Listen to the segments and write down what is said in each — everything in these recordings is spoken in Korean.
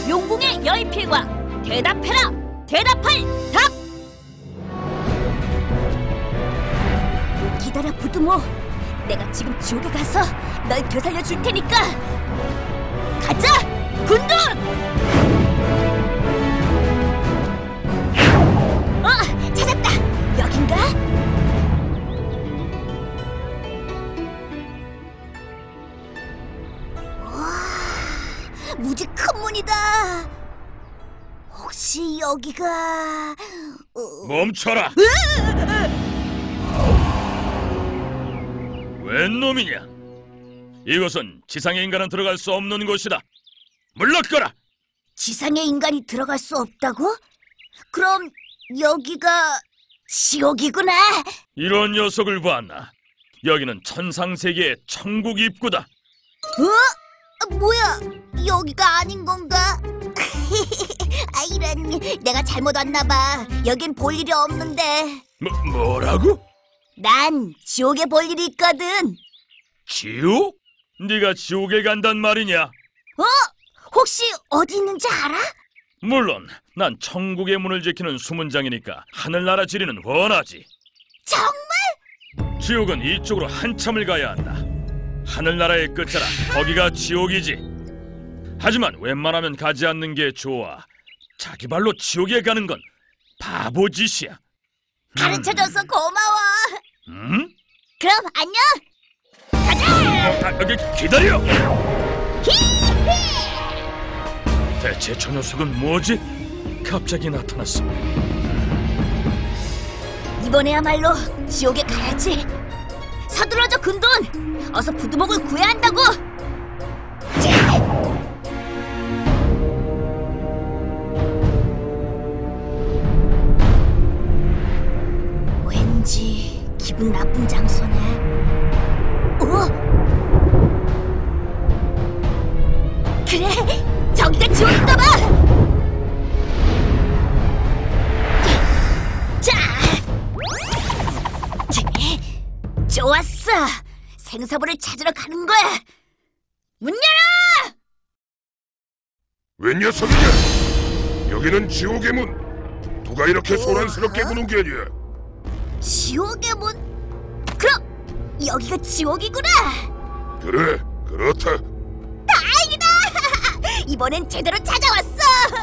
용궁의 여의필과 대답해라! 대답할 답! 기다려 부두모. 내가 지금 지옥에 가서 널 되살려 줄 테니까. 가자! 군돈! 찾았다! 여긴가? 와, 무지 큰 문이다. 혹시 여기가... 멈춰라! 웬 놈이냐? 이곳은 지상의 인간은 들어갈 수 없는 곳이다. 물러가라! 지상의 인간이 들어갈 수 없다고? 그럼 여기가 지옥이구나. 이런 녀석을 봤나? 여기는 천상세계의 천국 입구다. 뭐야? 여기가 아닌 건가? 이런, 내가 잘못 왔나봐. 여긴 볼 일이 없는데. 뭐라고? 난 지옥에 볼 일이 있거든. 지옥? 네가 지옥에 간단 말이냐? 혹시 어디 있는지 알아? 물론 난 천국의 문을 지키는 수문장이니까 하늘나라 지리는 훤하지. 정말? 지옥은 이쪽으로 한참을 가야 한다. 하늘나라의 끝자라 거기가 지옥이지. 하지만 웬만하면 가지 않는 게 좋아. 자기 발로 지옥에 가는 건 바보짓이야. 가르쳐줘서 고마워. 그럼 안녕. 가자. 기다려. 대체 저 녀석은 뭐지? 갑자기 나타났어. 이번에야말로 지옥에 가야지. 서둘러줘 근돈. 어서 부두목을 구해야 한다고. 왠지 기분 나쁜 장소네. 그래, 저기가 지옥인가 봐. 자, 좋았어. 생사부를 찾으러 가는 거야. 문 열어! 웬 녀석이냐? 여기는 지옥의 문. 누가 이렇게 소란스럽게 구는 게냐? 지옥의 문? 그럼 여기가 지옥이구나. 그래, 그렇다. 다행이다. 이번엔 제대로 찾아왔어.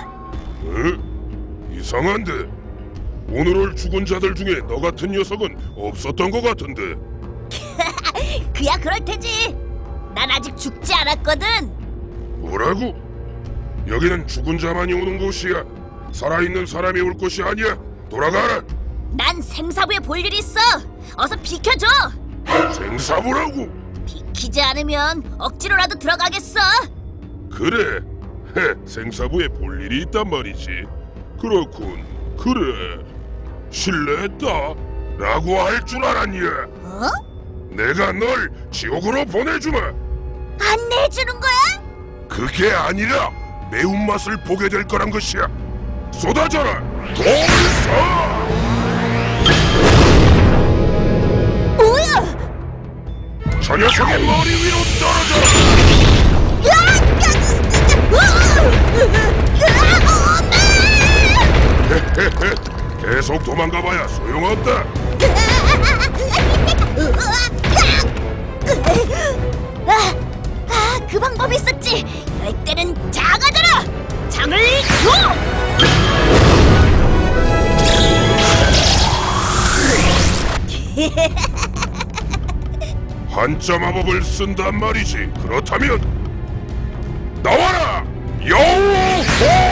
이상한데 오늘 올 죽은 자들 중에 너 같은 녀석은 없었던 것 같은데. 그야 그럴 테지. 난 아직 죽지 않았거든. 뭐라고? 여기는 죽은 자만이 오는 곳이야. 살아있는 사람이 올 곳이 아니야. 돌아가라. 난 생사부에 볼 일이 있어. 어서 비켜줘. 생사부라고? 비키지 않으면 억지로라도 들어가겠어. 그래, 생사부에 볼 일이 있단 말이지. 그렇군. 그래, 실례했다 라고 할 줄 알았냐? 내가 널 지옥으로 보내주마. 안 내주는 거야? 그게 아니라 매운맛을 보게 될 거란 것이야. 쏟아져라, 돌사! 뭐야? 저 녀석의 머리 위로 떨어져라! 계속 도망가봐야 소용없다. 그 방법이 있었지. 이럴 때는 장하더라. 장을 줘. 한자 마법을 쓴단 말이지. 그렇다면 나와라, 여우호!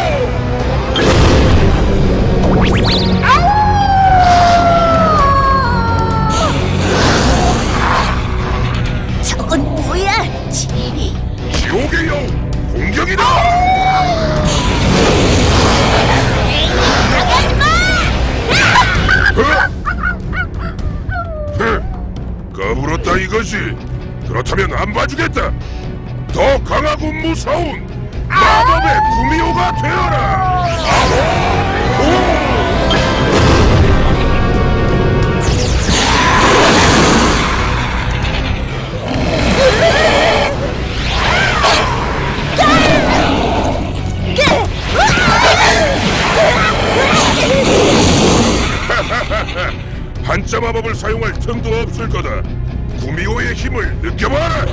저건 뭐야? 지옥의 여우 공격이다! 까불었다 이거지. 그렇다면 안 봐주겠다. 더 강하고 무서운 마법의 구미호가 되어라. 마법을 사용할 틈도 없을 거다. 구미호의 힘을 느껴봐라.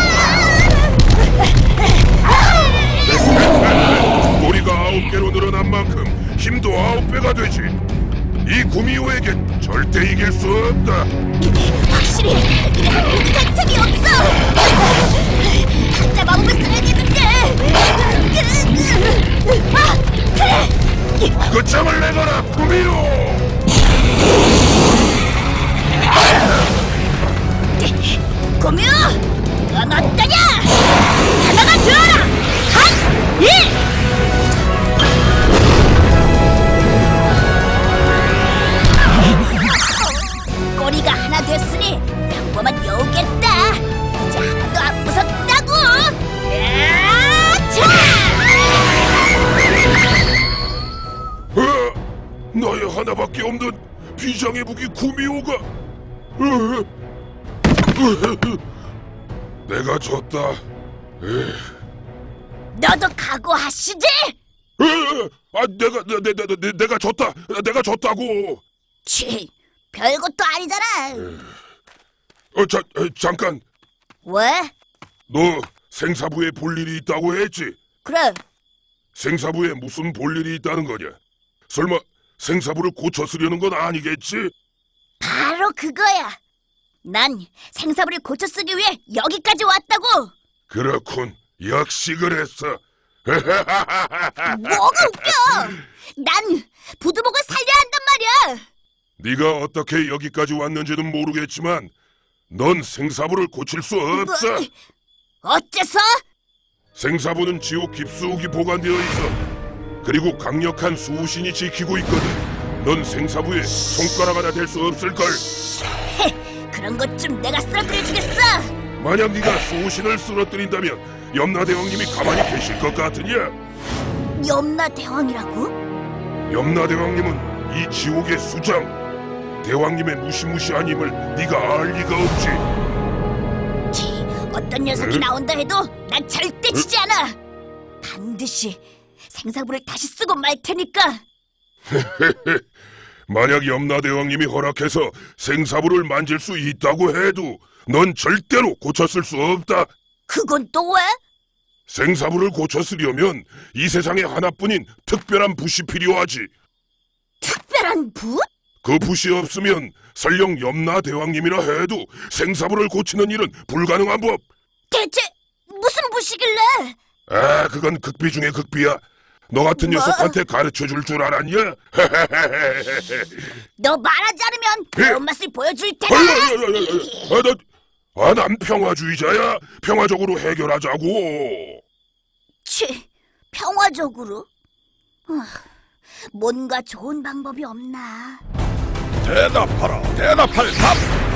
꼬리가 9개로 늘어난 만큼 힘도 9배가 되지. 이 구미호에겐 절대 이길 수 없다. 확실히 할 틈이 없어. 진짜 마법을 써야겠는데. 아, 그래. 끝장을 내거라, 구미호. 고묘, 넌 어떠냐? 하나가 되어라. 한, 일. 꼬리가 하나 됐으니 평범한 여우겠다. 이제 하나도 안 무섭다고. 자! 나의 하나밖에 없는 비장의 무기 구미호가 내가 졌다. 너도 각오하시지? 내가 졌다. 내가 졌다고. 치, 별것도 아니잖아. 잠깐. 왜? 너 생사부에 볼 일이 있다고 했지? 그래. 생사부에 무슨 볼 일이 있다는 거냐? 설마 생사부를 고쳐 쓰려는 건 아니겠지? 바로 그거야. 난 생사부를 고쳐 쓰기 위해 여기까지 왔다고. 그렇군. 역시 그랬어. 뭐가 웃겨? 난 부두목을 살려야 한단 말이야. 네가 어떻게 여기까지 왔는지는 모르겠지만 넌 생사부를 고칠 수 없어. 뭐, 어째서? 생사부는 지옥 깊숙이 보관되어 있어. 그리고 강력한 수호신이 지키고 있거든. 넌 생사부에 손가락 하나 댈 수 없을걸. 그런 것 좀 내가 쓰러뜨려주겠어. 만약 네가 수호신을 쓰러뜨린다면 염라대왕님이 가만히 계실 것 같으냐? 염라대왕이라고? 염라대왕님은 이 지옥의 수장. 대왕님의 무시무시한 힘을 네가 알 리가 없지. 어떤 녀석이 나온다 해도 난 절대 지지 않아. 반드시 생사부를 다시 쓰고 말 테니까. 만약 염라대왕님이 허락해서 생사부를 만질 수 있다고 해도 넌 절대로 고쳤을 수 없다. 그건 또 왜? 생사부를 고쳤으려면 이 세상에 하나뿐인 특별한 붓이 필요하지. 특별한 붓? 그 붓이 없으면 설령 염라대왕님이라 해도 생사부를 고치는 일은 불가능한 법. 대체 무슨 붓이길래? 아, 그건 극비 중에 극비야. 너 같은 뭐? 녀석한테 가르쳐줄 줄 알았냐? 너 말하지 않으면 매운맛을 보여줄 테다. 난 평화주의자야. 평화적으로 해결하자고. 평화적으로? 뭔가 좋은 방법이 없나? 대답하라. 대답할 답.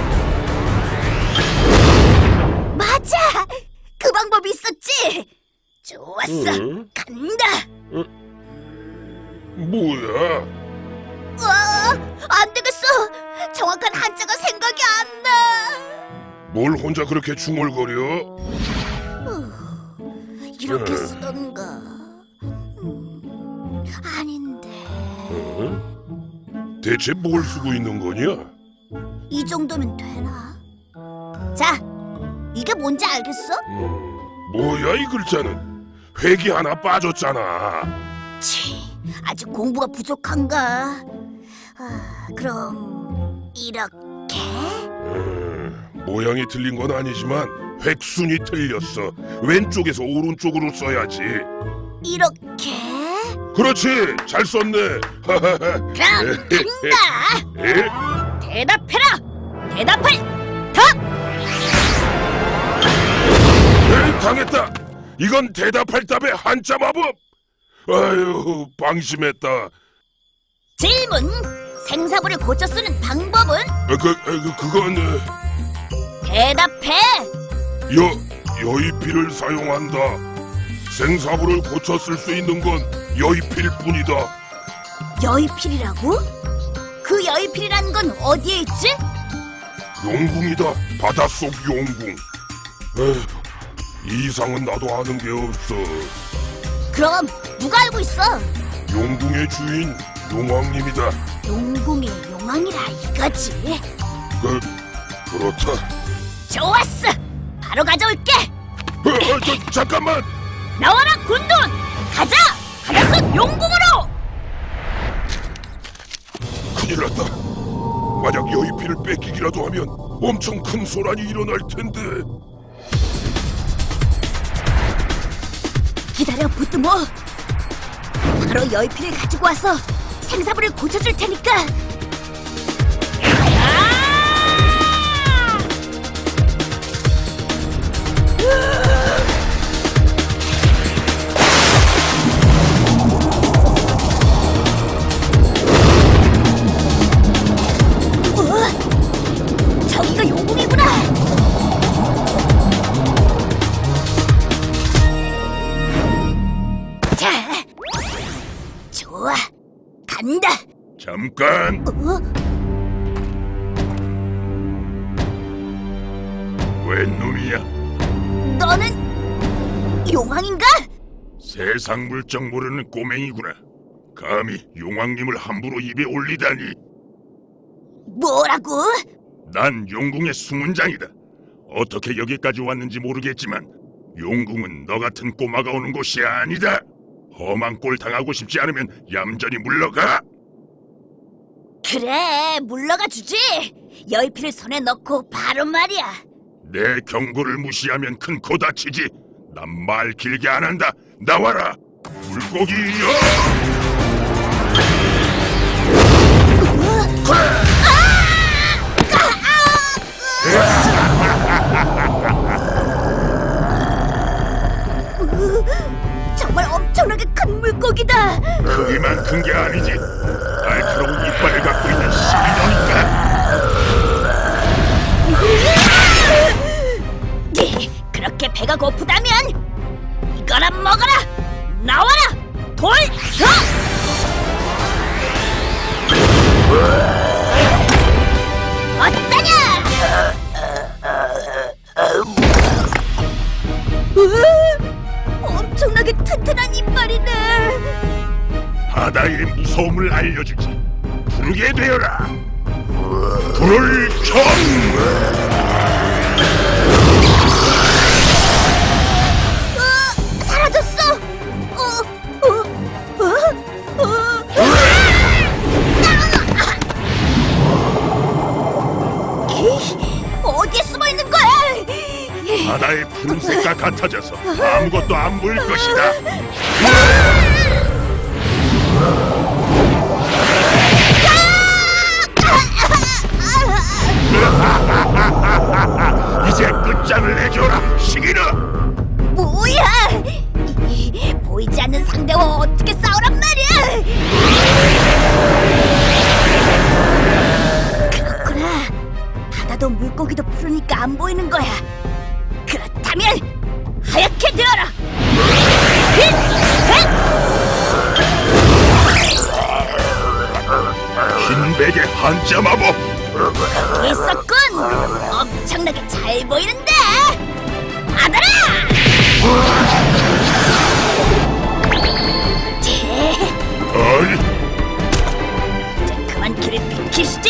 맞아! 그 방법이 있었지? 좋았어. 간다. 뭐야? 안 되겠어. 정확한 한자가 생각이 안 나. 뭘 혼자 그렇게 중얼거려? 이렇게 쓰던가. 아닌데. 대체 뭘 쓰고 있는 거냐? 이 정도면 되나? 자, 이게 뭔지 알겠어? 뭐야 이 글자는? 획이 하나 빠졌잖아. 아직 공부가 부족한가? 그럼 이렇게? 모양이 틀린 건 아니지만 획순이 틀렸어. 왼쪽에서 오른쪽으로 써야지. 이렇게? 그렇지, 잘 썼네. 그럼 간다. 대답해라. 대답할 답. 당했다. 이건 대답할 답의 한자 마법. 아유, 방심했다. 질문. 생사부를 고쳐 쓰는 방법은? 그건 대답해. 여의필을 사용한다. 생사부를 고쳐 쓸 수 있는 건 여의필 뿐이다. 여의필이라고? 그 여의필이라는 건 어디에 있지? 용궁이다. 바닷속 용궁. 이 이상은 나도 아는 게 없어. 그럼 누가 알고 있어? 용궁의 주인 용왕님이다. 용궁의 용왕이라 이거지. 그렇다. 좋았어. 바로 가져올게. 잠깐만. 나와라 군돈. 가자. 바닷속 용궁으로. 큰일 났다. 만약 여의피를 뺏기기라도 하면 엄청 큰 소란이 일어날 텐데. 기다려 부뚜모. 바로 여의피를 가지고 와서 생사부를 고쳐줄 테니까. 저기가 용궁이구나. 자, 좋아, 간다. 잠깐. 웬 놈이야? 너는 용왕인가? 세상 물정 모르는 꼬맹이구나. 감히 용왕님을 함부로 입에 올리다니. 뭐라고? 난 용궁의 수문장이다. 어떻게 여기까지 왔는지 모르겠지만 용궁은 너 같은 꼬마가 오는 곳이 아니다. 험한 꼴 당하고 싶지 않으면 얌전히 물러가. 그래, 물러가 주지. 여의피를 손에 넣고 바로 말이야. 내 경고를 무시하면 큰 코 다치지. 난 말 길게 안 한다. 나와라. 물고기여. 정말 엄청나게 큰 물고기다. 크기만 큰 게 아니지. 날카로운 이빨을 갖고 있는 시리노니까. 그렇게 배가 고프다면 이거나 먹어라. 나와라, 돌서. 어떠냐? 엄청나게 튼튼한 이빨이네. 바다의 무서움을 알려주지. 부르게 되어라. 불을 켜. 사라졌어. 어디에 숨어 있는 거야? 바다의 푸른색과 같아져서 아무것도 안 보일 것이다. 이제 끝장을 내줘라, 시기라. 뭐야? 보이지 않는 상대와 어떻게 싸우란 말이야? 그렇구나. 바다도 물고기도 푸르니까 안 보이는 거야. 그렇다면 하얗게 되어라. 흰 베개 한자 마법. 있었군. 엄청나게 잘 보이는데. 받아라. 아니, 이제 그만 길을 비키시지.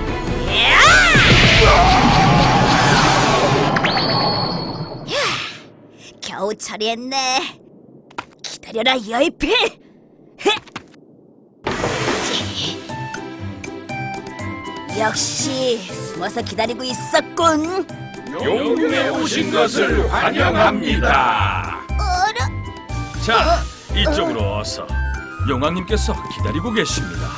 겨우 처리했네. 기다려라, 여의피. 역시 숨어서 기다리고 있었군. 용궁에 오신 것을 환영합니다. 어라? 자, 이쪽으로 어서. 용왕님께서 기다리고 계십니다.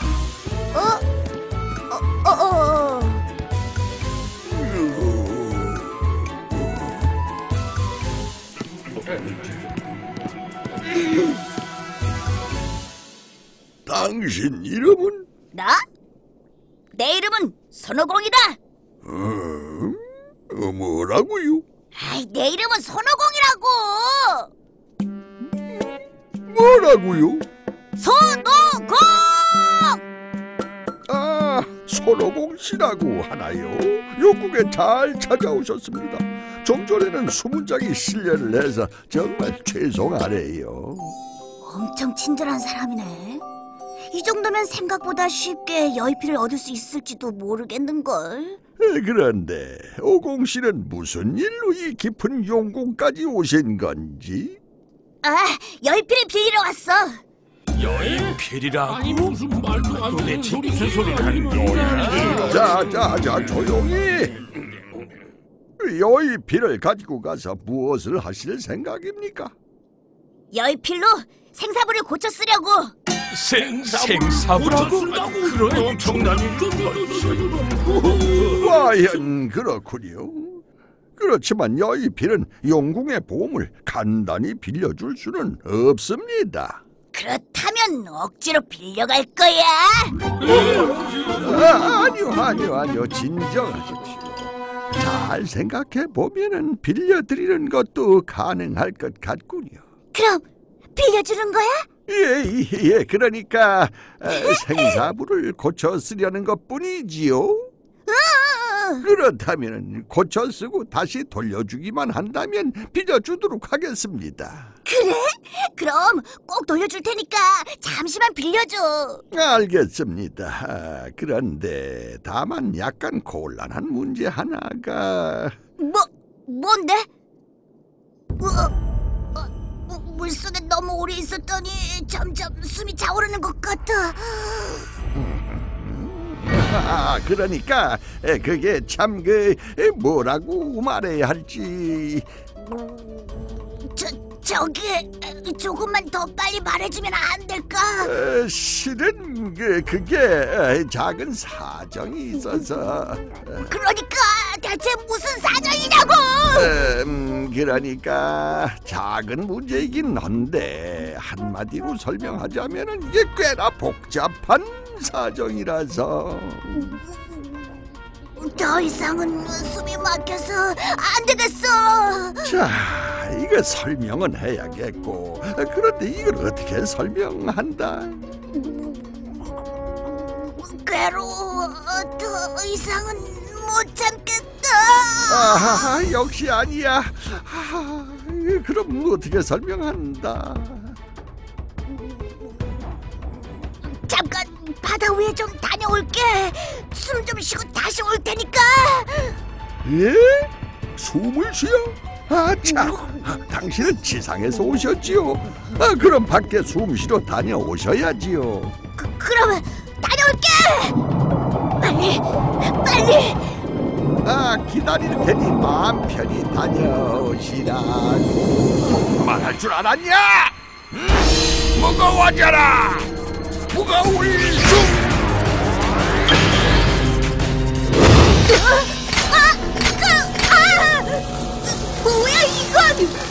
당신 이름은? 나? 내 이름은 손오공이다. 뭐라고요? 아이, 내 이름은 손오공이라고. 뭐라고요? 손오공! 아, 손오공 씨라고 하나요? 욕국에 잘 찾아오셨습니다. 좀 전에는 수문장이 실례를 해서 정말 죄송하네요. 엄청 친절한 사람이네. 이 정도면 생각보다 쉽게 여의피를 얻을 수 있을지도 모르겠는걸. 그런데 오공씨는 무슨 일로 이 깊은 용궁까지 오신 건지? 아, 여의필을 빌리러 왔어. 여인필이라고? 아니 무슨 말도 안 되는 소리 무슨 소리 하는 거야? 자, 조용히. 여의필을 가지고 가서 무엇을 하실 생각입니까? 여의필로 생사부를 고쳐 쓰려고. 생사부라고? 그런 엄청난 과연 그렇군요. 그렇지만 여의필은 용궁의 보물 간단히 빌려줄 수는 없습니다. 그렇다면 억지로 빌려갈 거야. 아니요, 진정하십시오. 잘 생각해 보면은 빌려드리는 것도 가능할 것 같군요. 그럼 빌려주는 거야? 예, 그러니까 생사부를 고쳐 쓰려는 것뿐이지요. 그렇다면 고쳐 쓰고 다시 돌려주기만 한다면 빌려주도록 하겠습니다. 그래? 그럼 꼭 돌려줄 테니까 잠시만 빌려줘. 알겠습니다. 그런데 다만 약간 곤란한 문제 하나가... 뭔데? 물속에 너무 오래 있었더니 점점 숨이 차오르는 것 같아. 그러니까 그게 참 뭐라고 말해야 할지... 저기 조금만 더 빨리 말해주면 안 될까? 실은 그게 작은 사정이 있어서... 그러니까 대체 무슨 사정이냐고! 그러니까 작은 문제이긴 한데 한마디로 설명하자면 이게 꽤나 복잡한 사정이라서... 더 이상은 숨이 막혀서 안 되겠어. 자, 이거 설명은 해야겠고, 그런데 이걸 어떻게 설명한다? 괴로워. 더 이상은 못 참겠다. 역시 아니야. 그럼 어떻게 설명한다? 잠깐 바다 위에 좀 다녀올게. 숨 좀 쉬고 다시 올 테니까. 예? 숨을 쉬어? 참, 당신은 지상에서 오셨지요? 그럼 밖에 숨 쉬러 다녀오셔야지요. 그러면 다녀올게. 빨리. 기다릴 테니 마음 편히 다녀오시라고. 말할 줄 알았냐? 무거워져라! 무거울 숨! 뭐야 이건?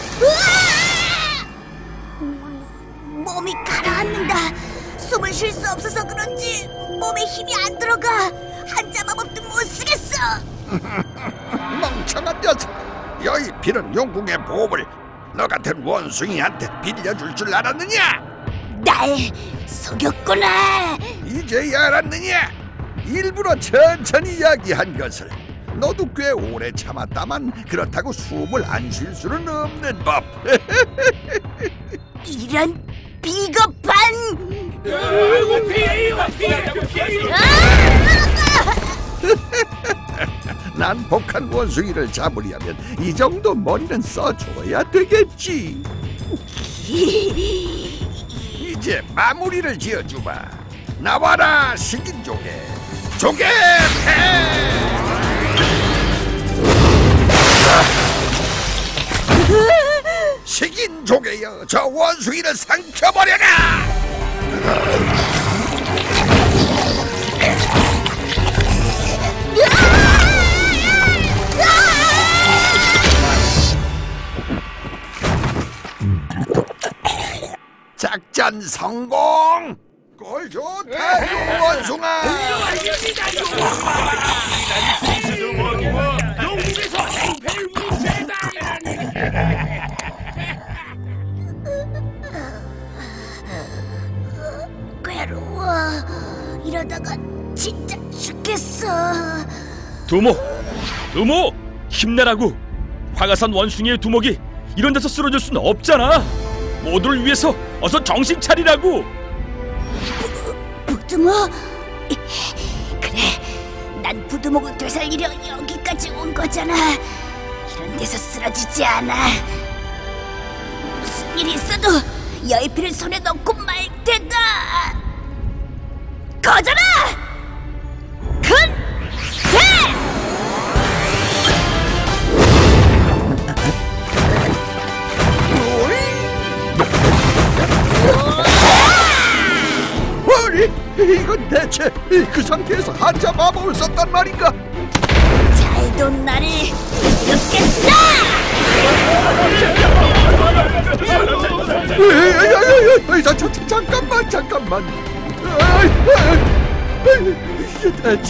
몸이 가라앉는다. 숨을 쉴 수 없어서 그런지 몸에 힘이 안 들어가. 한자 마법도 못 쓰겠어. 멍청한 녀석! 여의필은 용궁의 보물 너 같은 원숭이한테 빌려줄 줄 알았느냐? 날 속였구나. 이제야 알았느냐? 일부러 천천히 이야기한 것을. 너도 꽤 오래 참았다만 그렇다고 숨을 안 쉴 수는 없는 법. 이런 비겁한. 아이고 피해. 난 복한 원숭이를 잡으려면 이 정도 머리는 써줘야 되겠지. 이제 마무리를 지어주마. 나와라 식인조개. 조개패! 식인조개여, 저 원숭이를 삼켜버려라! 작전 성공! 꼴 좋다, 원숭아! 영국에서 행패를 무죄다. 괴로워. 이러다가 진짜 죽겠어. 두모, 힘내라고. 화가산 원숭이의 두목이 이런 데서 쓰러질 수는 없잖아. 모두를 위해서 어서 정신 차리라고. 부두모. 그래, 난 부두목을 되살리려 여기까지 온 거잖아. 이런 데서 쓰러지지 않아. 무슨 일이 있어도 여의피를 손에 넣고 말 테다. 거져라! 근대! 아니, 이건 대체 그 상태에서 한자 마법을 썼단 말인가? 잘도 나를 이겼겠다! 잠깐만. 이게 대체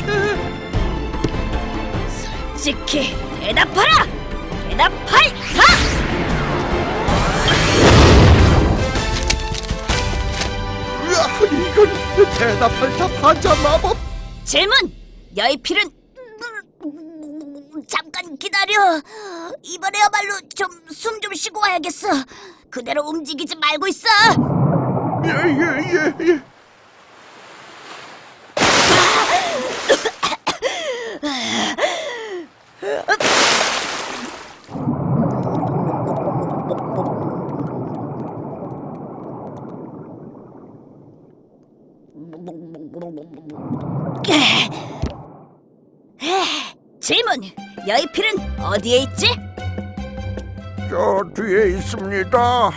솔직히 대답하라! 대답하이다! 이건 대답할 답 한자 마법. 질문! 여의필은 잠깐 기다려. 이번에야말로 좀 숨 좀 쉬고 와야겠어. 그대로 움직이지 말고 있어. 예. 질문! 여의필은 어디에 있지? 저 뒤에 있습니다.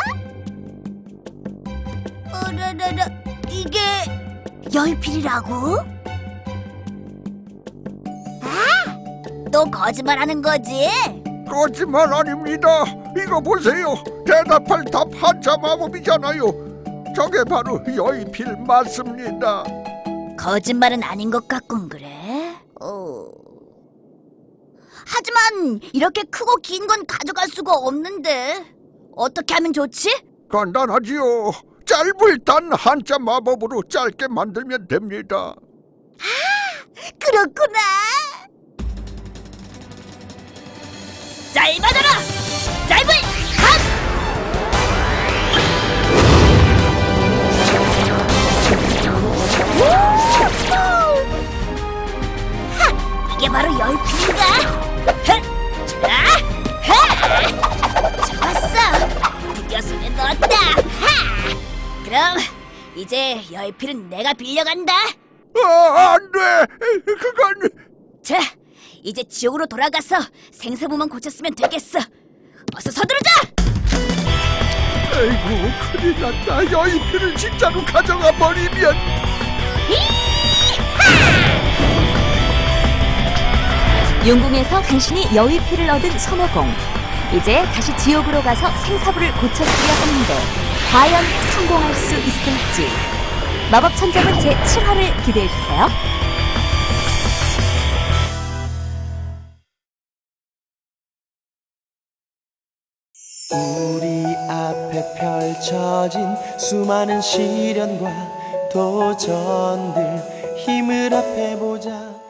이게 여의필이라고? 또 거짓말하는 거지? 거짓말 아닙니다. 이거 보세요. 대답할 답 한자 마법이잖아요. 저게 바로 여의필 맞습니다. 거짓말은 아닌 것 같군 그래? 하지만 이렇게 크고 긴 건 가져갈 수가 없는데 어떻게 하면 좋지? 간단하지요. 짧을 단 한자 마법으로 짧게 만들면 됩니다. 그렇구나. 짧아져라! 짧을 한! 이게 바로 여의필인가? 좋았어! 드디어 손에 넣었다! 그럼 이제 여의필은 내가 빌려간다! 안 돼! 그건... 자, 이제 지옥으로 돌아가서 생사부만 고쳤으면 되겠어! 어서 서두르자! 아이고, 큰일 났다. 여의필을 진짜로 가져가 버리면... 용궁에서 간신히 여의필을 얻은 손오공. 이제 다시 지옥으로 가서 생사부를 고쳤으려 하는데 과연 성공할 수 있을지. 마법 천장은 제7화를 기대해주세요. 우리 앞에 펼쳐진 수많은 시련과 도전들 힘을 합해보자.